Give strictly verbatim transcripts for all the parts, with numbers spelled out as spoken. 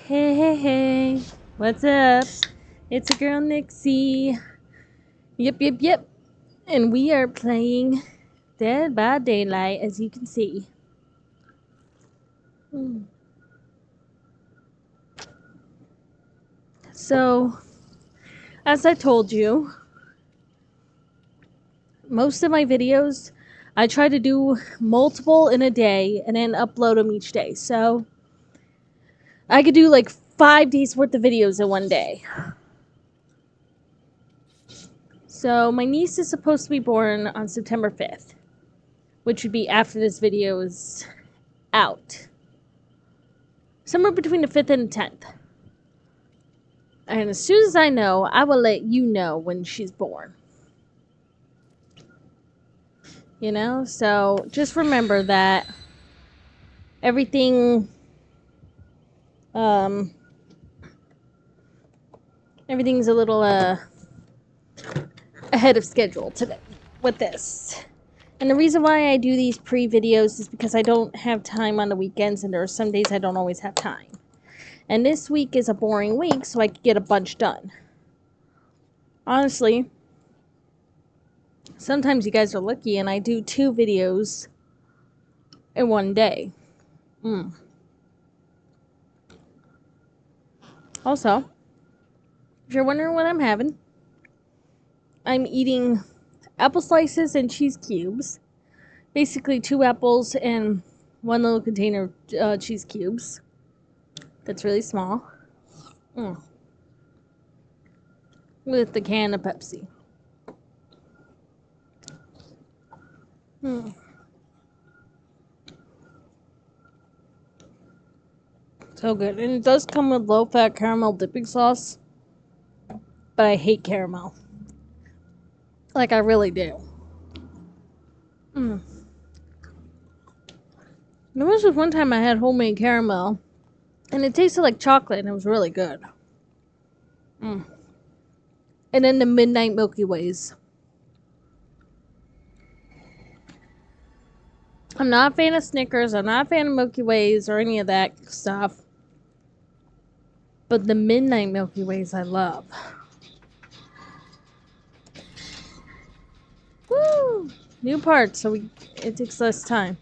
Hey, hey, hey. What's up? It's a girl, Nixie. Yep, yep, yep. And we are playing Dead by Daylight, as you can see. Hmm. So, as I told you, most of my videos, I try to do multiple in a day and then upload them each day. So, I could do like five days worth of videos in one day. So, my niece is supposed to be born on September fifth, which would be after this video is out. Somewhere between the fifth and the tenth. And as soon as I know, I will let you know when she's born. You know? So just remember that everything um everything's a little uh ahead of schedule today with this. And the reason why I do these pre-videos is because I don't have time on the weekends, and there are some days I don't always have time. And this week is a boring week, so I could get a bunch done. Honestly, sometimes you guys are lucky and I do two videos in one day. Mm. Also, if you're wondering what I'm having, I'm eating apple slices and cheese cubes. Basically, two apples and one little container of uh, cheese cubes. That's really small. Mm. With the can of Pepsi. Mm. So good. And it does come with low-fat caramel dipping sauce. But I hate caramel. Like, I really do. Mm. There was this one time I had homemade caramel, and it tasted like chocolate, and it was really good. Mm. And then the Midnight Milky Ways. I'm not a fan of Snickers. I'm not a fan of Milky Ways or any of that stuff. But the Midnight Milky Ways I love. Woo! New parts, so we it takes less time.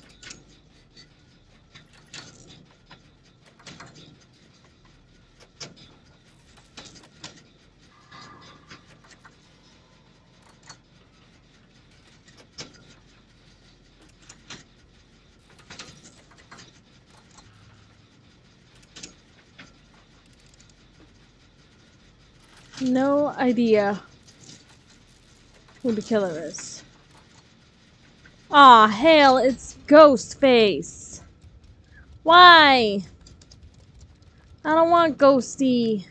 No idea who the killer is. Aw, hell, it's Ghostface. Why? I don't want Ghosty.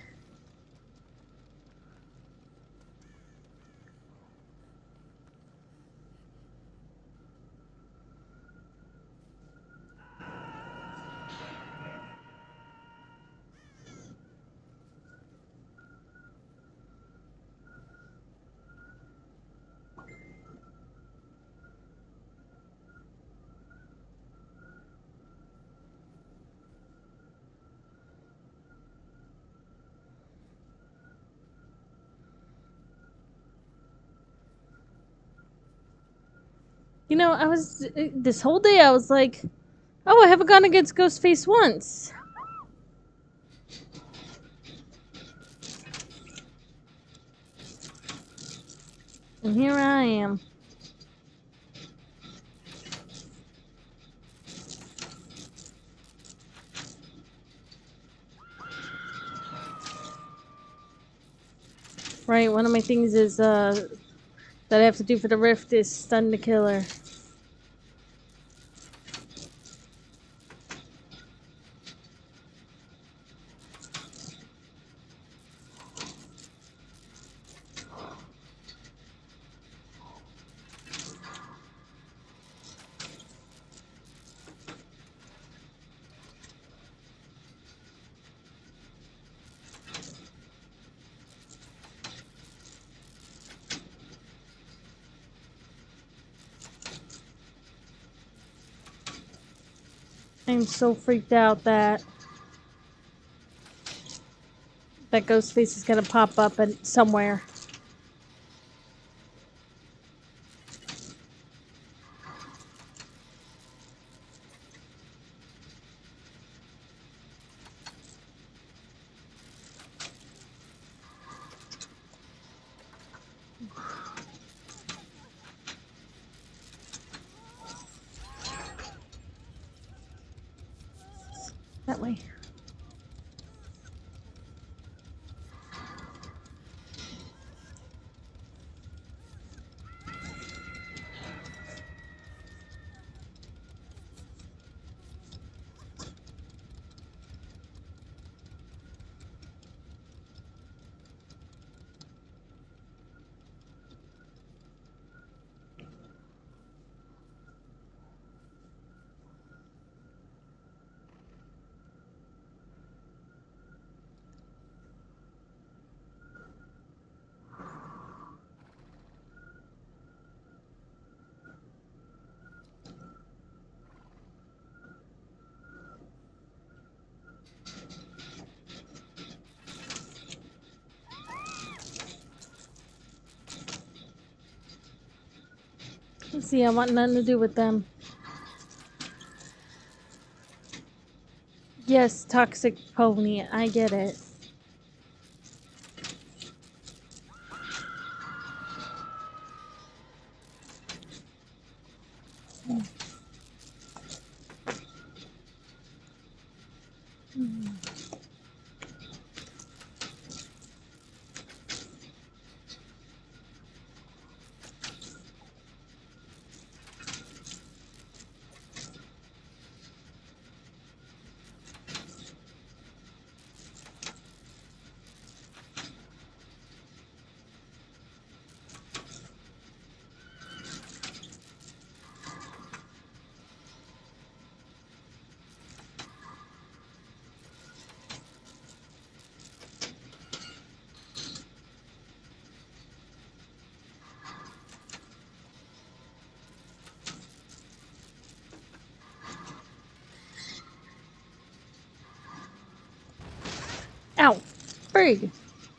You know, I was this whole day I was like, oh, I haven't gone against Ghostface once. And here I am. Right, one of my things is uh that I have to do for the rift is stun the killer. I'm so freaked out that that ghost face is gonna pop up and somewhere. That way. Let's see, I want nothing to do with them. Yes, toxic pony, I get it. Mm. Mm. Ow! Frig!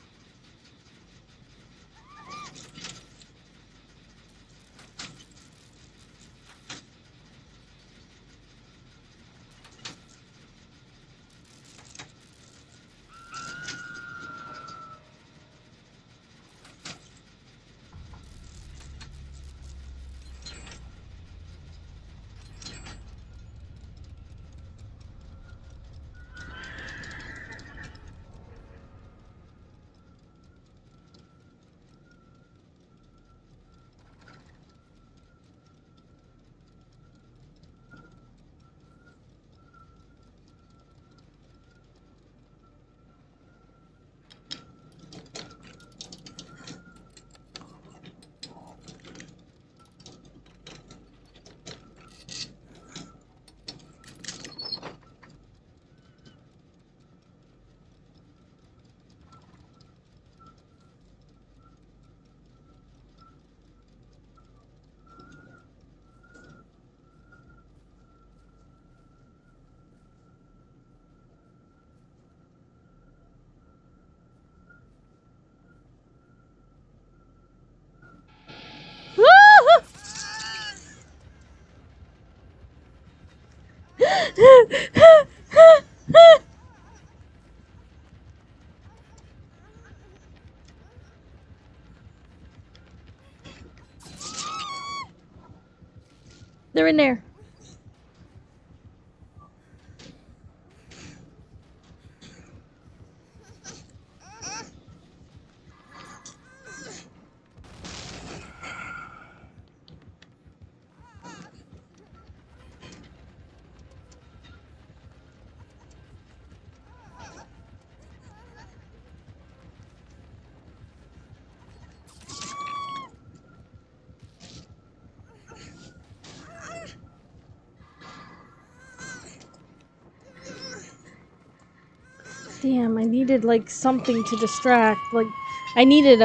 They're in there. Damn, I needed like something to distract. Like, I needed a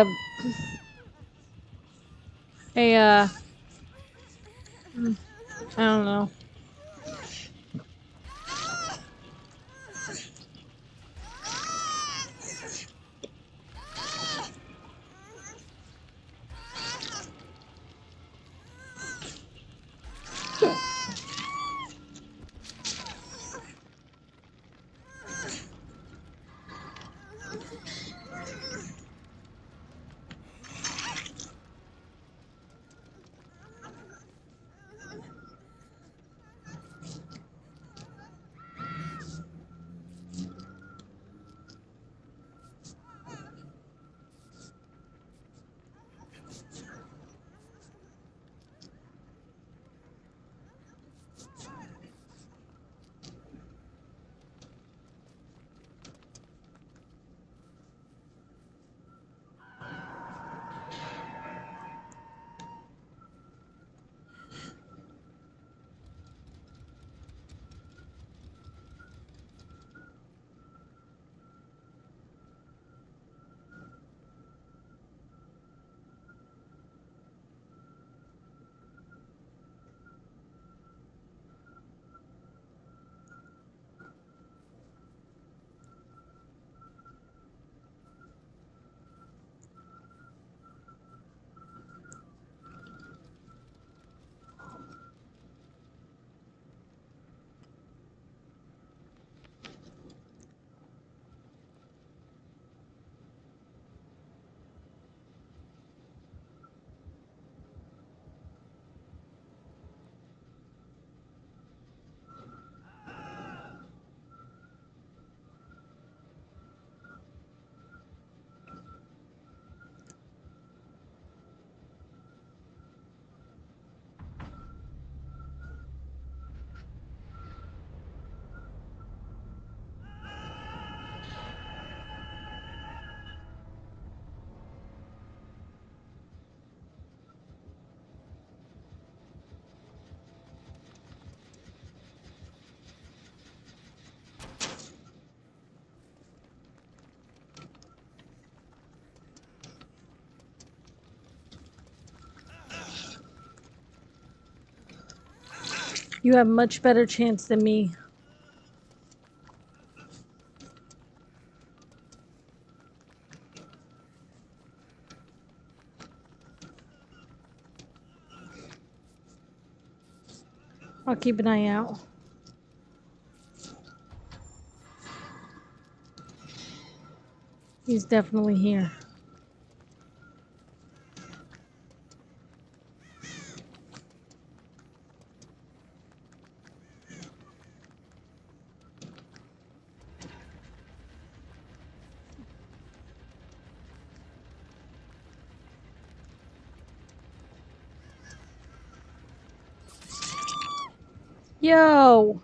a uh I don't know. You have much better chance than me. I'll keep an eye out. He's definitely here. Yo!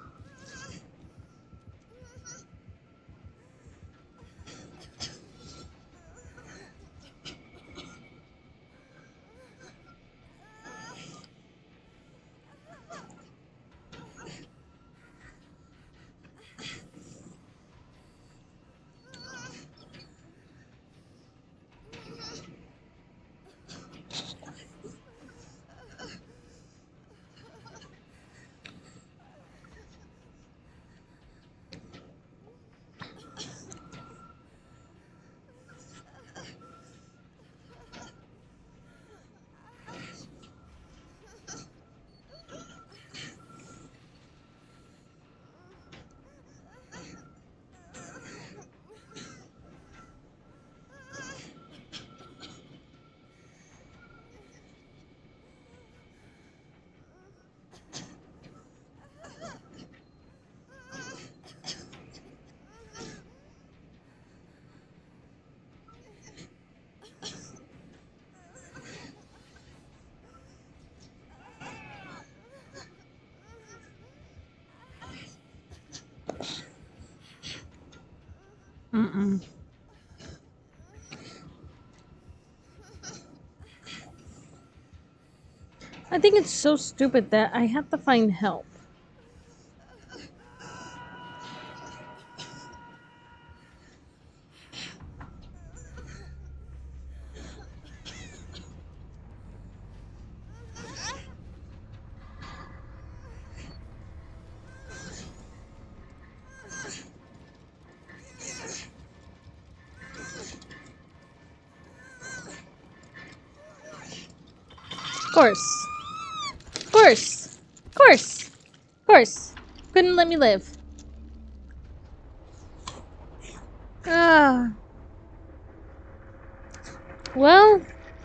Mm-mm. I think it's so stupid that I have to find help. Of course. Of course. Of course. Of course. Couldn't let me live. Ah. Well,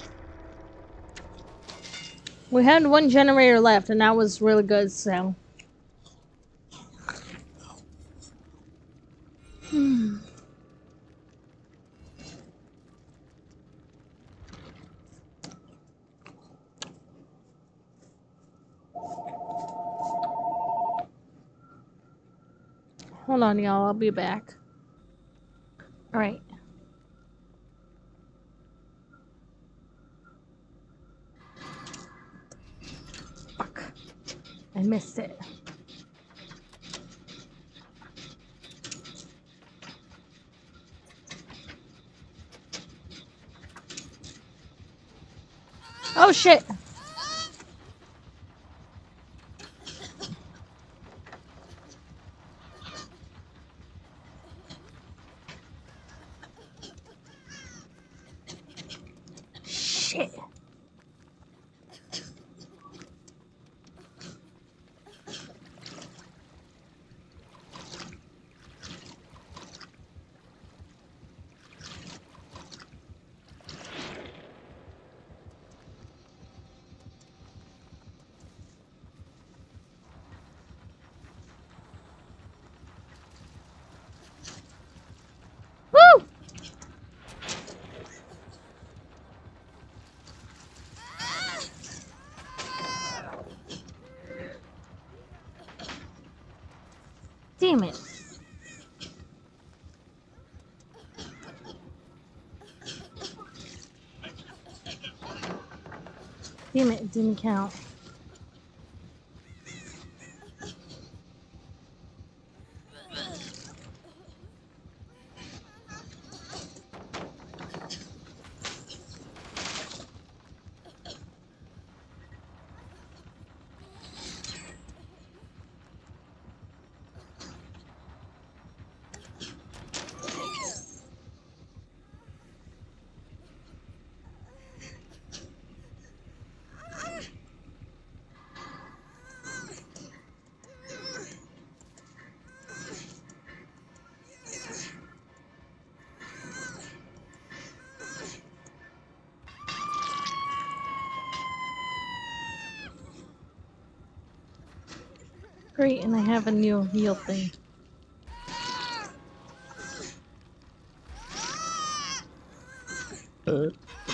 we had one generator left, and that was really good, so. Hmm. Hold on, y'all. I'll be back. Alright. Fuck. I missed it. Oh shit! Shit. Woo! Damn it. Damn it, it didn't count. Great, and I have a new heal thing. Uh.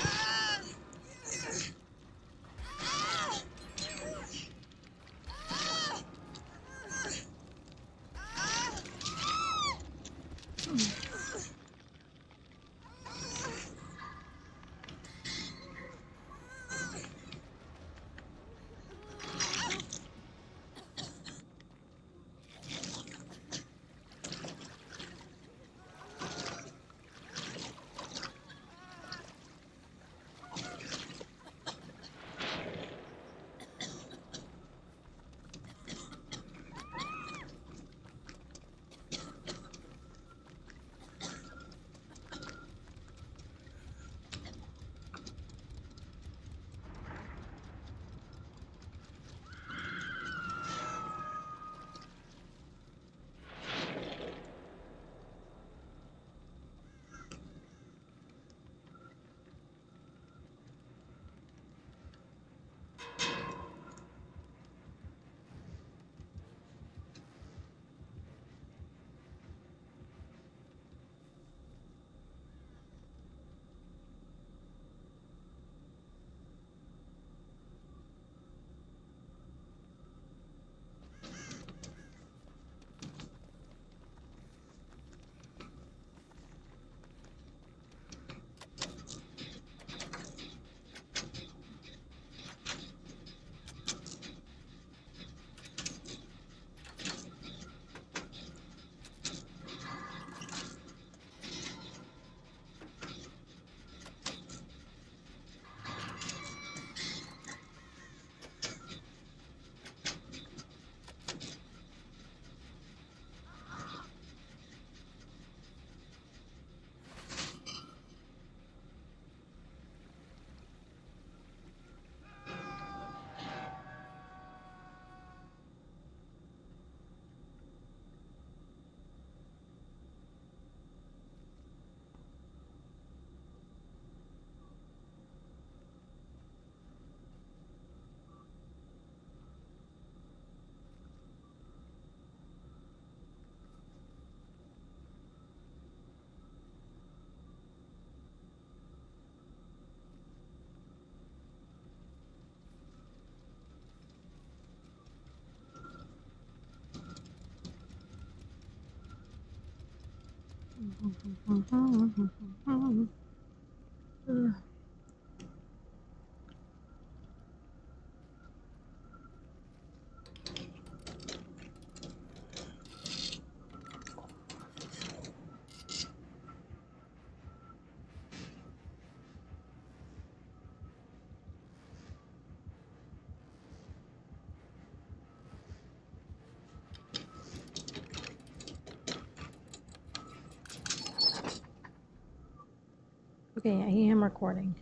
Okay, I am recording.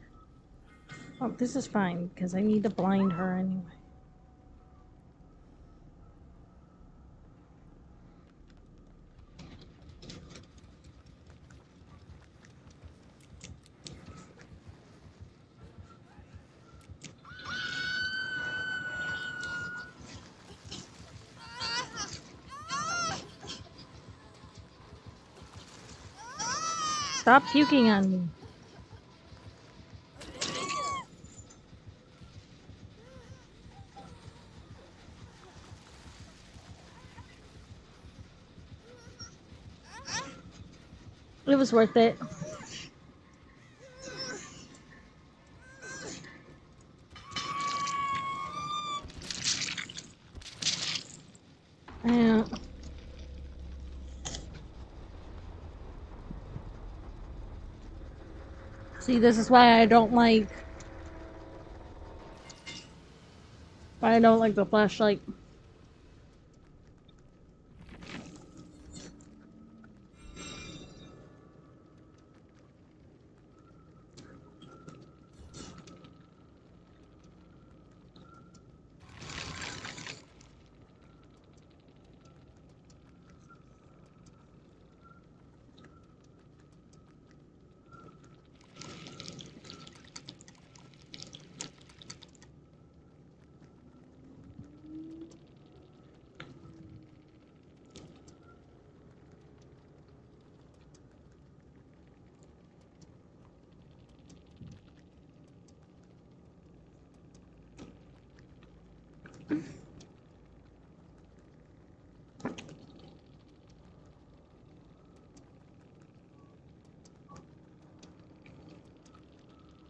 Oh, this is fine because I need to blind her anyway. Stop puking on me. It was worth it. Yeah. See, this is why I don't like why I don't like the flashlight.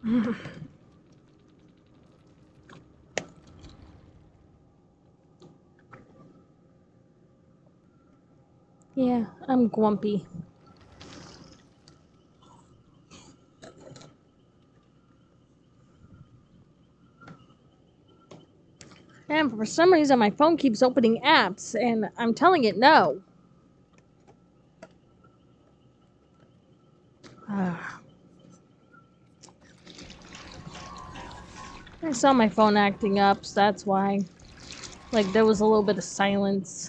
Yeah, I'm grumpy. And for some reason, my phone keeps opening apps, and I'm telling it no. Ah. I saw my phone acting up, so that's why. Like, there was a little bit of silence.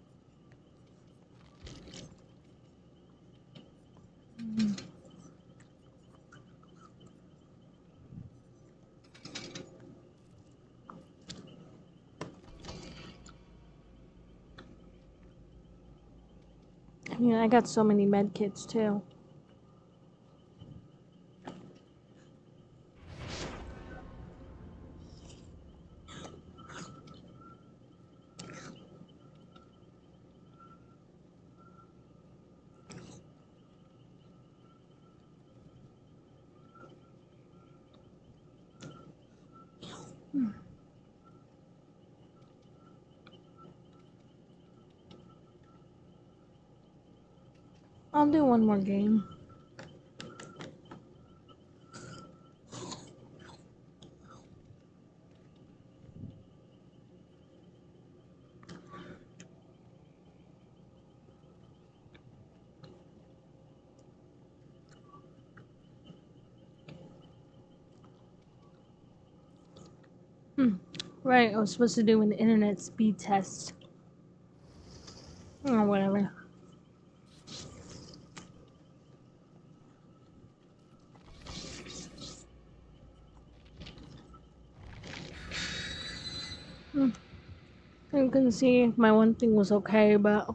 I mean, I got so many med kits, too. Hmm. I'll do one more game. Hmm. Right, I was supposed to do an internet speed test. Or whatever. Hmm. I couldn't see if my one thing was okay, but...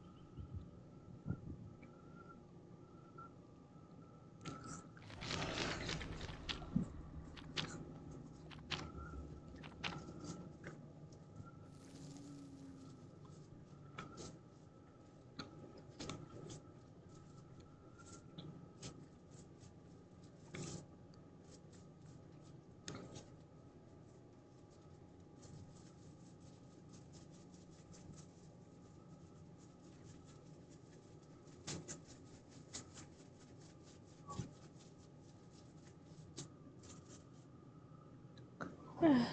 I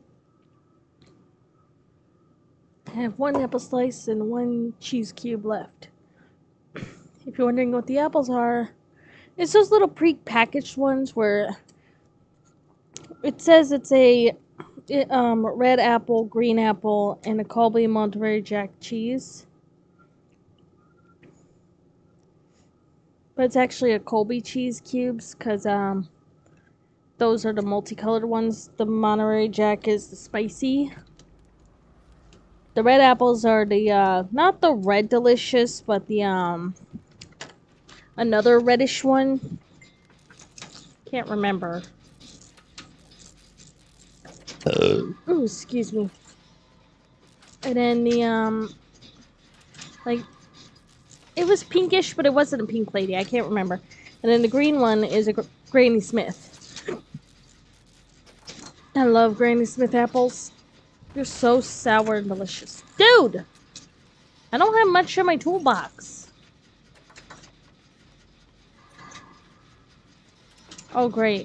have one apple slice and one cheese cube left. If you're wondering what the apples are, it's those little pre-packaged ones where it says it's a it, um, red apple, green apple, and a Colby Monterey Jack cheese. But it's actually a Colby cheese cubes because um, those are the multicolored ones. The Monterey Jack is the spicy. The red apples are the uh, not the red delicious, but the um another reddish one. Can't remember. Ooh, excuse me. And then the um like it was pinkish, but it wasn't a pink lady. I can't remember. And then the green one is a Gr- Granny Smith. I love Granny Smith apples. They're so sour and delicious. Dude! I don't have much in my toolbox. Oh, great.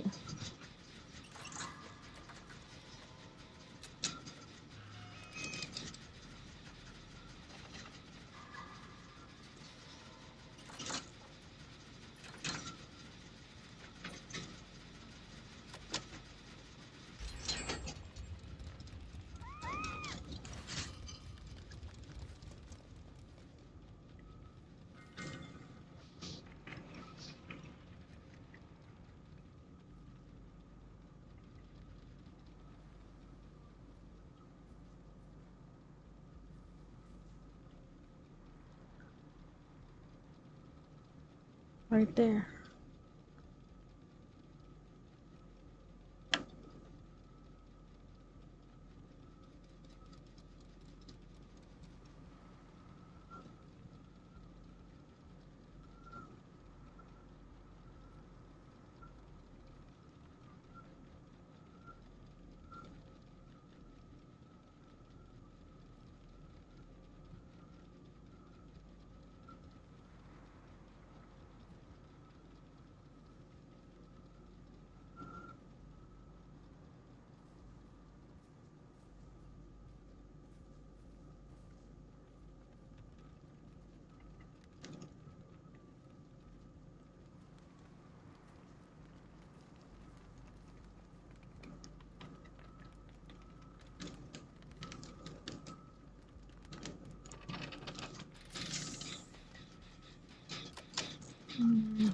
Right there. Mm.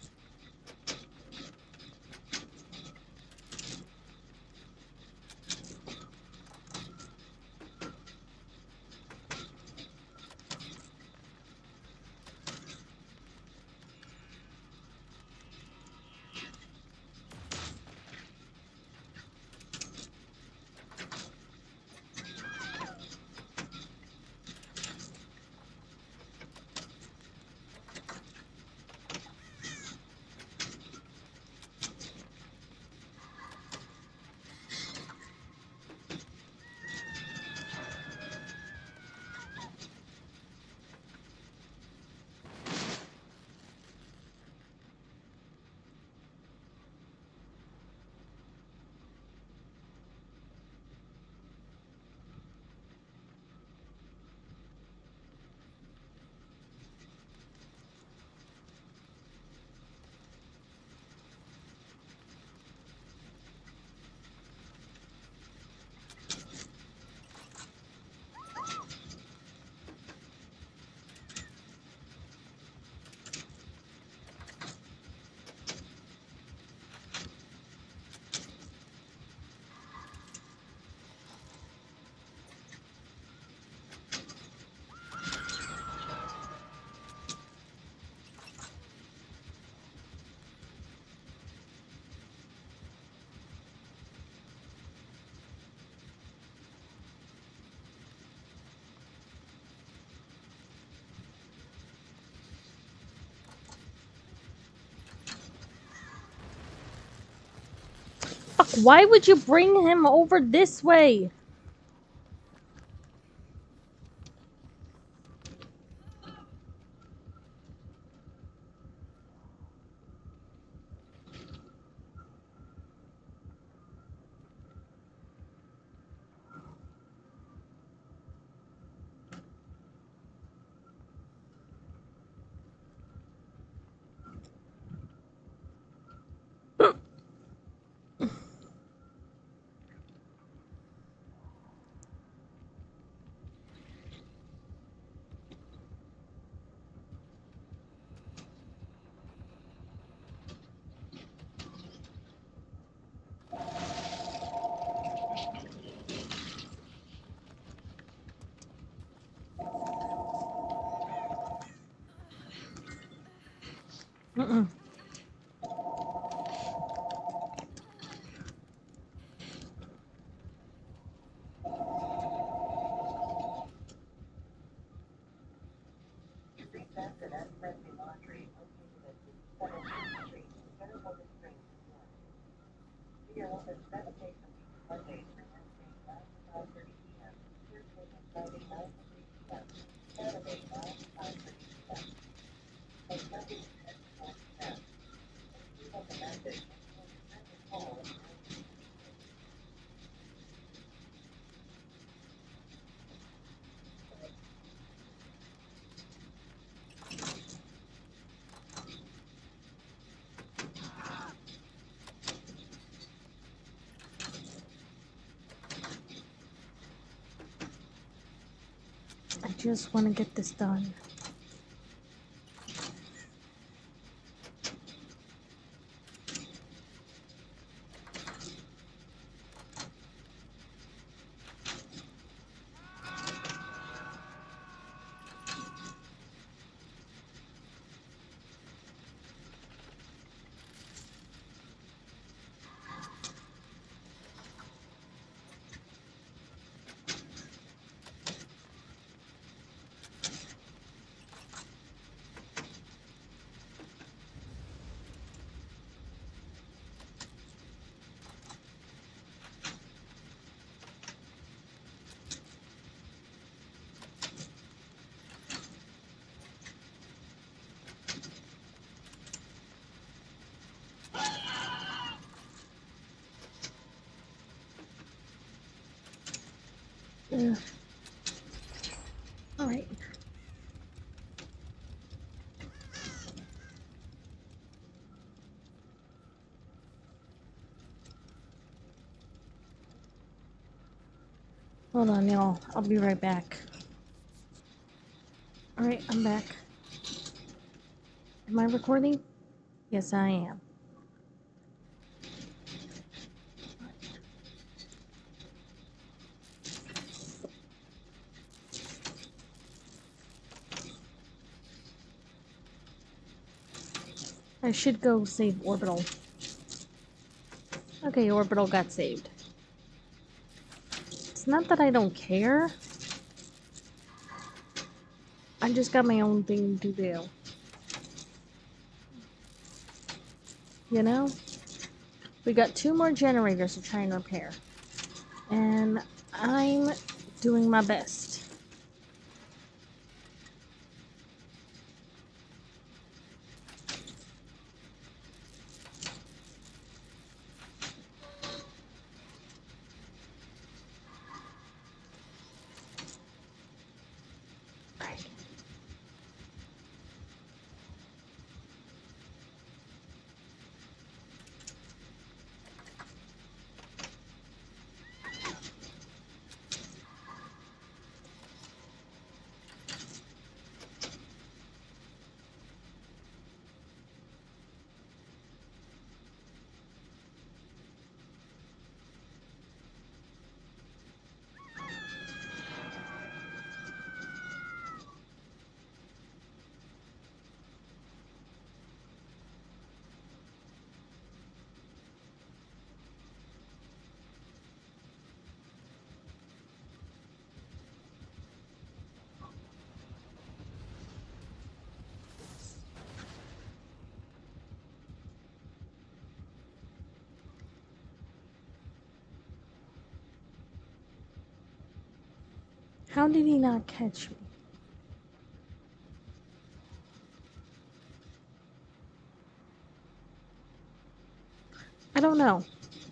Fuck, why would you bring him over this way? Mm-mm. I just want to get this done. Ugh. All right. Hold on, y'all. I'll be right back. All right, I'm back. Am I recording? Yes, I am. I should go save Orbital. Okay, Orbital got saved. It's not that I don't care. I just got my own thing to do. You know? We got two more generators to try and repair. And I'm doing my best. Right. How did he not catch me? I don't know.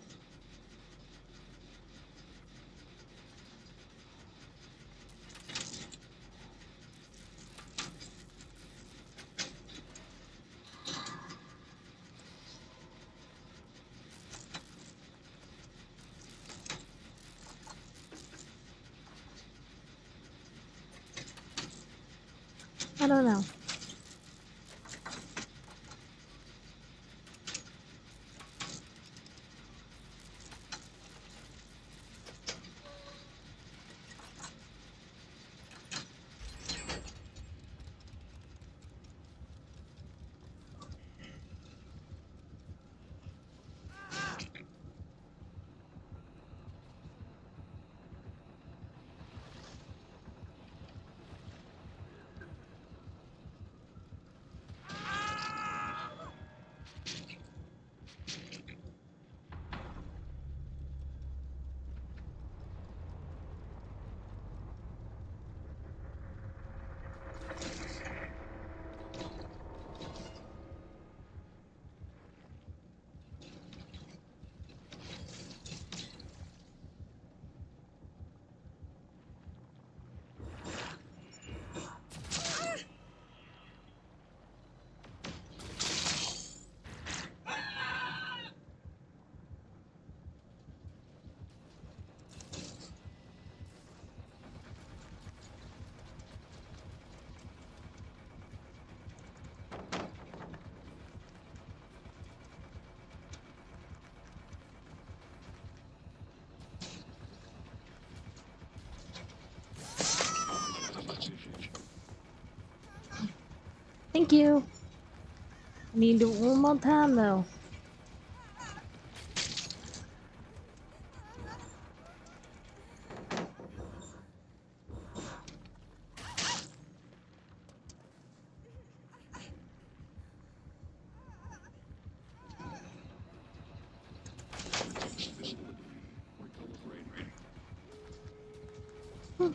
I don't know. Thank you. I need to do it one more time though. Hmm.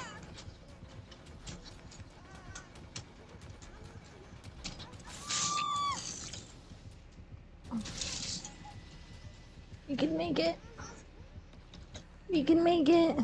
You can make it. You can make it.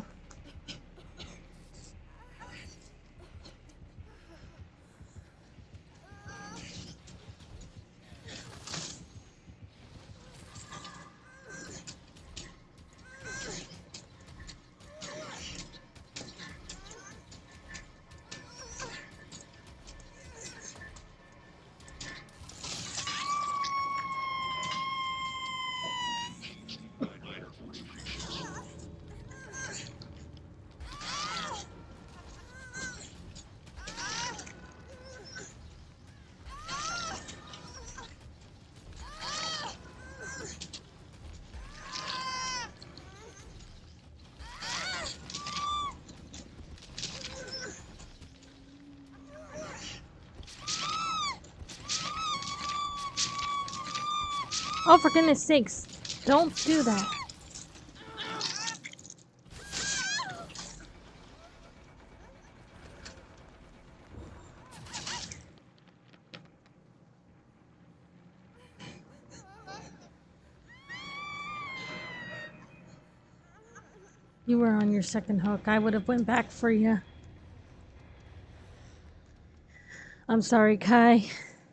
Oh, for goodness sakes. Don't do that. You were on your second hook. I would have went back for you. I'm sorry, Kai.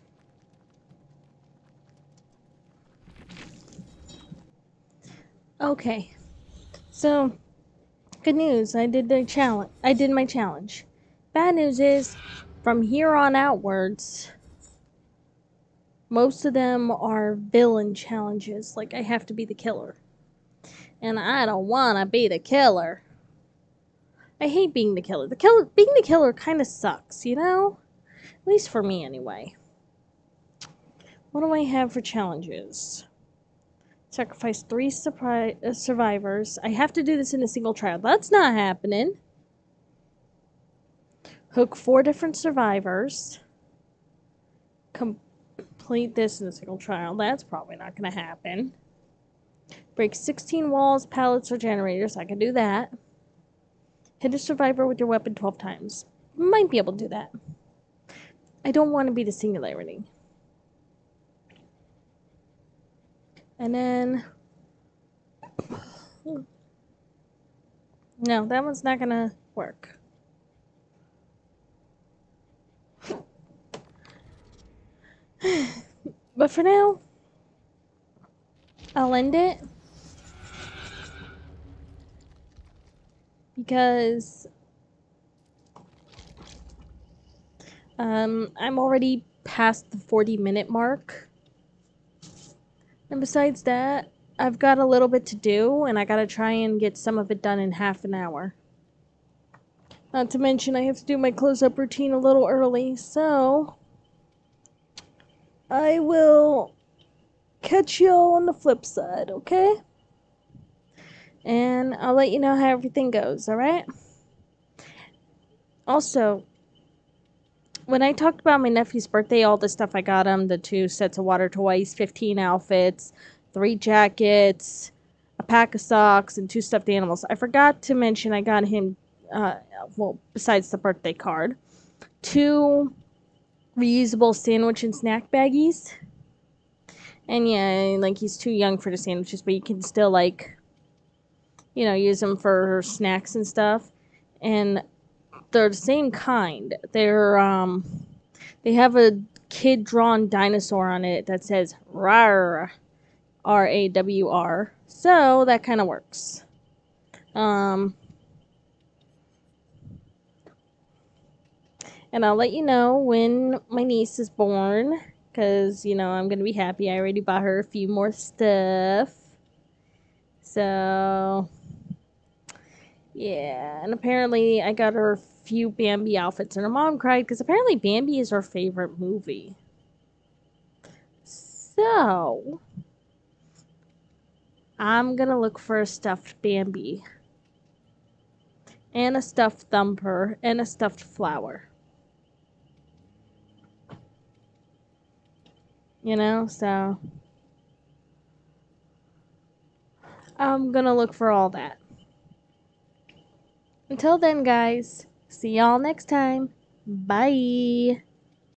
Okay. So, good news. I did the challenge. I did my challenge. Bad news is, from here on outwards, most of them are villain challenges. Like, I have to be the killer. And I don't want to be the killer. I hate being the killer. The killer being the killer kind of sucks, you know? At least for me, anyway. What do I have for challenges? Sacrifice three surpri- uh, survivors. I have to do this in a single trial. That's not happening. Hook four different survivors. Complete this in a single trial. That's probably not going to happen. Break sixteen walls, pallets, or generators. I can do that. Hit a survivor with your weapon twelve times. Might be able to do that. I don't want to be the singularity. And then... No, that one's not going to work. But for now, I'll end it. Because um, I'm already past the forty minute mark. And besides that, I've got a little bit to do, and I gotta try and get some of it done in half an hour. Not to mention, I have to do my close-up routine a little early, so I will catch y'all on the flip side, okay? And I'll let you know how everything goes, alright? Also, when I talked about my nephew's birthday, all the stuff I got him, the two sets of water toys, fifteen outfits, three jackets, a pack of socks, and two stuffed animals. I forgot to mention I got him, uh, well, besides the birthday card, two reusable sandwich and snack baggies. And yeah, like, he's too young for the sandwiches, but you can still, like, you know, use them for snacks and stuff. And they're the same kind. They're, um, they have a kid-drawn dinosaur on it that says RAR, R A W R. So, that kind of works. Um, and I'll let you know when my niece is born, because, you know, I'm going to be happy. I already bought her a few more stuff. So, yeah. And apparently I got her a few Bambi outfits, and her mom cried because apparently Bambi is her favorite movie. So, I'm going to look for a stuffed Bambi. And a stuffed Thumper. And a stuffed Flower. You know, so I'm gonna look for all that. Until then, guys, see y'all next time. Bye.